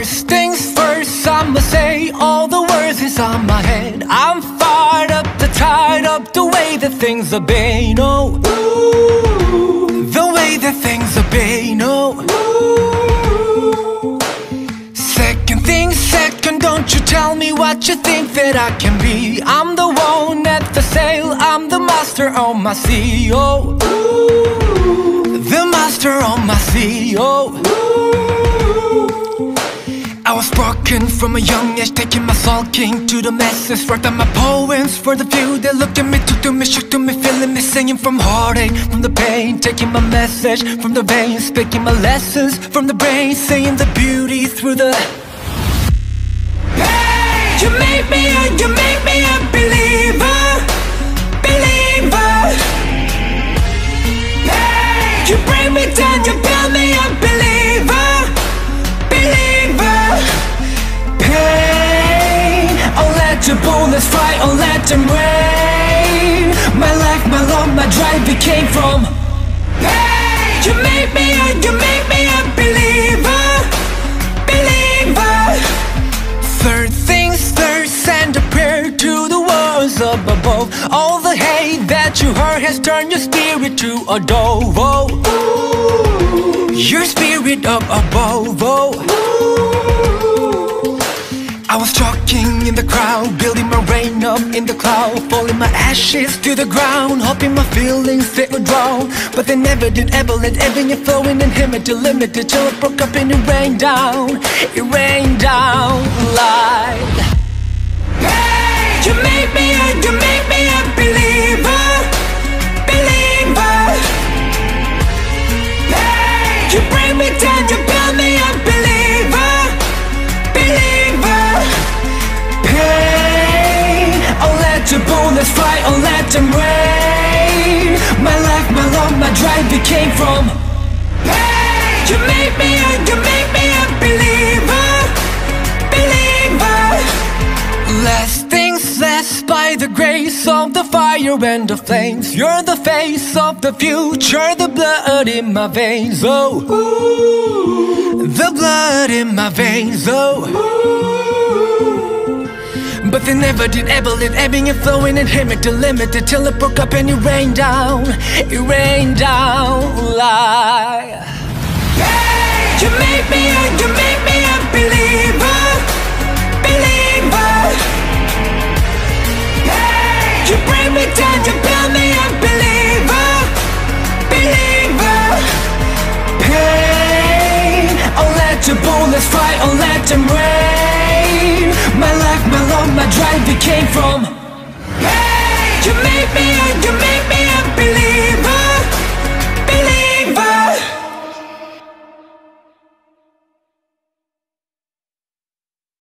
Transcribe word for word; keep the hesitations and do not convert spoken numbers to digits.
First things first, I'ma say all the words inside my head. I'm fired up, the tired up, the way that things are been, oh ooh, the way that things are been, oh ooh. Second things second, don't you tell me what you think that I can be. I'm the one at the sail, I'm the master on my sea, oh ooh, the master on my sea, oh ooh. I was broken from a young age, taking my sulking to the masses. Wrote down my poems for the few that looked at me, took to me, shook to me, feeling me, singing from heartache, from the pain, taking my message from the veins, speaking my lessons from the brain, seeing the beauty through the pain. You make me a, you make me a believer, believer. Pain. You bring me down, you build me a believer, believer. Pain. Oh, let your bullets fly, oh, let them rain. My life, my love, my drive, it came from pain. You make me a, you make me a believer, believer. Third things third, send a prayer to the worlds up above. All the hate that you heard has turned your spirit to a dove, oh ooh, your spirit up above, oh ooh. I was talking in the crowd, building my rain up in the cloud, falling my ashes to the ground, hoping my feelings they would drown. But they never did ever let ebbing and flowing and him it limited till it broke up and it rained down, it rained down like pain. You make me a, you make me a believer, believer. Pain. You bring me down, you build me a believer, believer. Pain. Oh, let your bullets fly, oh, let them rain. My life, my love, my drive, it came from pain. You make me a, you make me a believer, believer. Last things last, by the grace of the fire and the flames. You're the face of the future, the blood in my veins, oh ooh, the blood in my veins, oh ooh. But they never did ever let ebbing and flowing and him it limited till it broke up and it rained down, it rained down like pain. You make me a, you make me a believer, believer. Pain. You bring me down, you build me a believer, believer. Pain. Oh, let your bullets fly, oh, let them rain.